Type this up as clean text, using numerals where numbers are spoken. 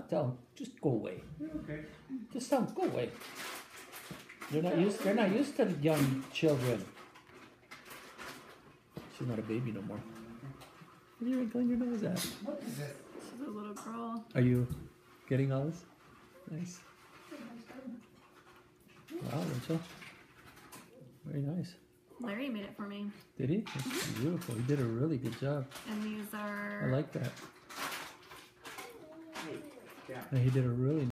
tell them, just go away. Okay. Just tell them, go away. They're not used to young children. She's not a baby no more. What are you wrinkling your nose at? What is this? She's a little girl. Are you getting all this? Nice. Wow, Rachel. Very nice. Larry made it for me. Did he? That's beautiful. He did a really good job. And these are... I like that. Yeah. And he did a really